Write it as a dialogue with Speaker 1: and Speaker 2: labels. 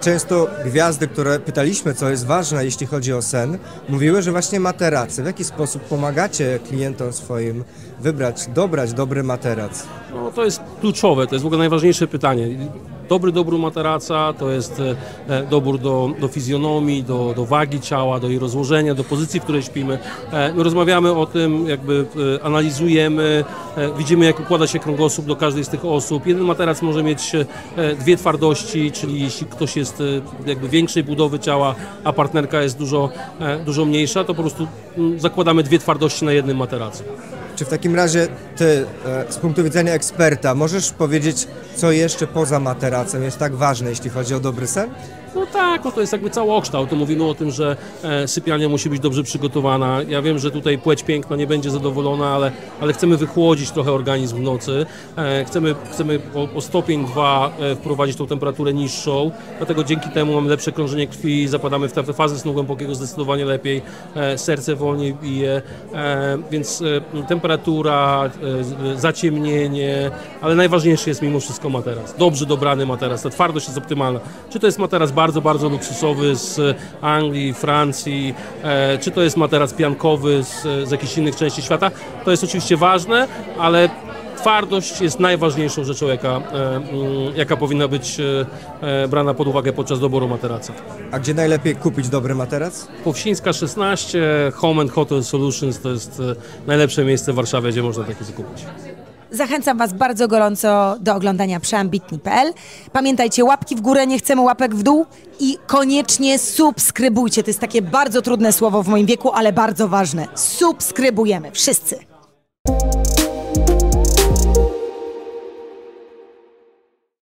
Speaker 1: Często gwiazdy, które pytaliśmy, co jest ważne, jeśli chodzi o sen, mówiły, że właśnie materace. W jaki sposób pomagacie klientom swoim dobrać dobry materac?
Speaker 2: No, to jest kluczowe, to jest w ogóle najważniejsze pytanie. Dobór materaca to jest dobór do fizjonomii, do wagi ciała, do jej rozłożenia, do pozycji, w której śpimy. My rozmawiamy o tym, jakby analizujemy, widzimy, jak układa się kręgosłup do każdej z tych osób. Jeden materac może mieć dwie twardości, czyli jeśli ktoś jest jakby większej budowy ciała, a partnerka jest dużo mniejsza, to po prostu zakładamy dwie twardości na jednym materacu.
Speaker 1: Czy w takim razie ty, z punktu widzenia eksperta, możesz powiedzieć, co jeszcze poza materacem jest tak ważne, jeśli chodzi o dobry sen?
Speaker 2: No tak, no to jest jakby całokształt. To mówimy o tym, że sypialnia musi być dobrze przygotowana. Ja wiem, że tutaj płeć piękna nie będzie zadowolona, ale chcemy wychłodzić trochę organizm w nocy. Chcemy o stopień 2 wprowadzić tą temperaturę niższą, dlatego dzięki temu mamy lepsze krążenie krwi, zapadamy w te fazy snu głębokiego zdecydowanie lepiej, serce wolniej bije, więc temperatura, zaciemnienie, ale najważniejszy jest mimo wszystko materac. Dobrze dobrany materac, ta twardość jest optymalna. Czy to jest materac bardzo luksusowy z Anglii, Francji, czy to jest materac piankowy z jakichś innych części świata, to jest oczywiście ważne, ale twardość jest najważniejszą rzeczą, jaka powinna być brana pod uwagę podczas doboru materaca.
Speaker 1: A gdzie najlepiej kupić dobry materac?
Speaker 2: Powsińska 16, Home & Hotel Solutions to jest najlepsze miejsce w Warszawie, gdzie można takie zakupić.
Speaker 3: Zachęcam Was bardzo gorąco do oglądania przeambitni.pl. Pamiętajcie, łapki w górę, nie chcemy łapek w dół i koniecznie subskrybujcie. To jest takie bardzo trudne słowo w moim wieku, ale bardzo ważne. Subskrybujemy, wszyscy.